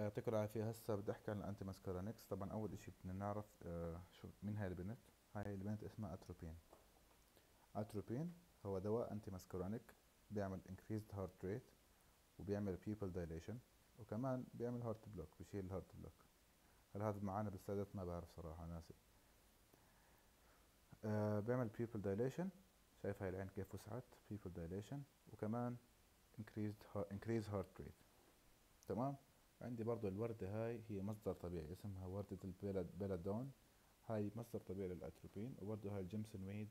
يعطيكم العافية. هسه بدي احكي عن الانتي ماسكارينكس. طبعا اول اشي بدنا نعرف شو مين هاي البنت. هاي البنت اسمها اتروبين. اتروبين هو دواء انتي ماسكارينك، بيعمل increased heart rate، وبيعمل pupil dilation، وكمان بيعمل هارت بلوك، بشيل الهارت بلوك. هل هذا معانا بالسادات؟ ما بعرف صراحة، ناسي. بيعمل pupil dilation. شايف هاي العين كيف وسعت؟ pupil dilation. وكمان increased heart rate. تمام. عندي برضو الوردة، هاي هي مصدر طبيعي اسمها وردة البيلادون. هاي مصدر طبيعي للأتروبين. وبرضو هاي الجيمسون ويد،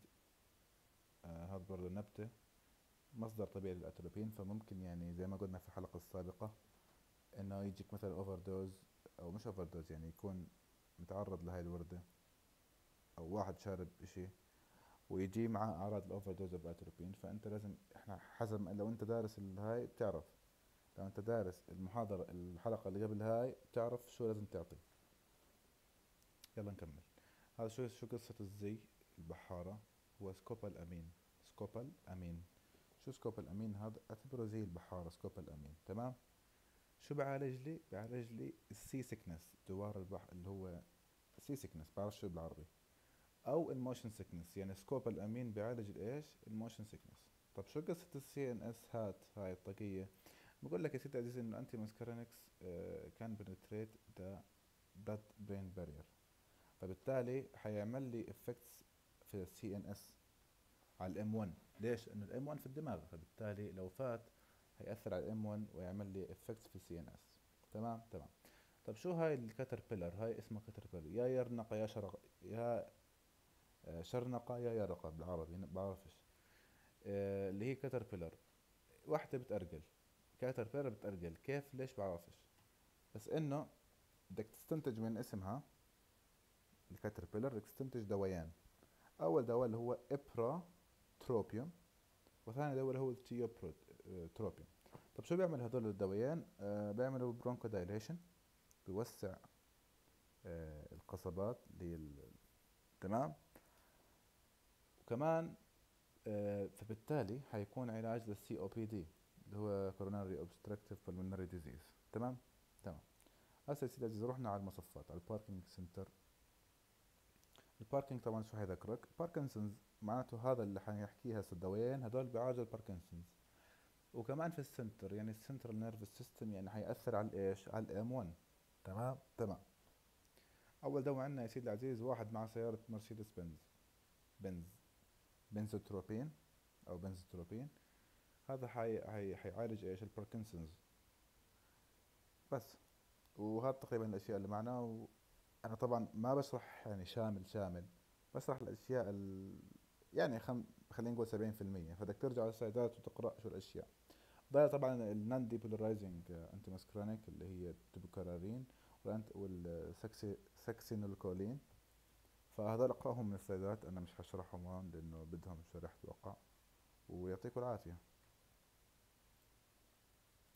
هذا برضو نبتة مصدر طبيعي للأتروبين. فممكن يعني زي ما قلنا في الحلقة السابقة انه يجيك مثلا اوفر دوز، او مش اوفر دوز، يعني يكون متعرض لهاي الوردة، او واحد شارب اشي ويجي معاه اعراض الاوفر دوز بالأتروبين. فانت لازم، احنا حسب لو انت دارس الهاي بتعرف، لو انت دارس المحاضرة الحلقة اللي قبل هاي بتعرف شو لازم تعطي. يلا نكمل. هذا شو قصة الزي البحارة؟ هو سكوبال أمين. سكوبال أمين. شو سكوبال أمين؟ هذا اعتبره زي البحارة، سكوبال أمين. تمام. شو بعالج لي؟ بعالج لي السي سيكنس، دوار البحر، اللي هو سي سيكنس، بعرف شو بالعربي، او الموشن سيكنس. يعني سكوبال أمين بيعالج الايش؟ الموشن سيكنس. طب شو قصة السي ان اس هات هاي الطاقية؟ بقول لك يا سيدي عزيزي انه انتي ماسكارينكس كان بنتريت ذا بلاد برين بارير. فبالتالي حيعمل لي افكتس في السي ان اس على الام 1. ليش؟ لانه الام 1 في الدماغ، فبالتالي لو فات هيأثر على الام 1 ويعمل لي افكتس في السي ان اس. تمام تمام. طب شو هاي الكاتربيلر؟ هاي اسمها كاتربيلر، يا يرنقة يا شرق، يا شرنقة يا يرقة بالعربي، بعرفش. اللي هي كاتربيلر، واحدة بتأرجل. كاتربيلر بتأرجل كيف؟ ليش؟ بعرفش. بس انه بدك تستنتج من اسمها الكاتربيلر، بدك تستنتج دوايان. اول دواء اللي هو ابراتروبيوم، وثاني دواء اللي هو التيوبروتروبيوم. طب شو بيعمل هذول الدوايان؟ بيعملوا برونكو دايليشن، بيوسع القصبات اللي هي تمام. وكمان فبالتالي حيكون علاج للسي او بي دي، اللي هو كوروناري اوبستراكتيف بالمونري ديزيز. تمام تمام. هسه يا سيدي عزيز رحنا على المصفات، على الباركينج سنتر. الباركينج طبعا شو حيذكرك؟ باركنسونز، معناته هذا اللي حنحكيه هسه الدوايين هدول بيعالجوا الباركنسونز. وكمان في السنتر، يعني السنترال نيرفس سيستم، يعني حيأثر على الايش؟ على الام 1. تمام تمام. اول دواء عندنا يا سيدي العزيز، واحد مع سيارة مرسيدس بنز بنزوتروبين، او بنزوتروبين. هذا حيعالج ايش؟ الباركنسونز بس. وهذا تقريبا الاشياء اللي معنا. وانا طبعا ما بشرح يعني شامل، بشرح الاشياء يعني خلينا نقول 70%. فبدك ترجع على السلايدات وتقرا شو الاشياء. ضايل طبعا النون ديبولرايزنج انتي ماسكرونيك اللي هي التبوكارارين، والسكسي ساكسينولكولين. فهذول اقراهم من السلايدات، انا مش حشرحهم هون لانه بدهم شرح اتوقع. ويعطيكم العافيه.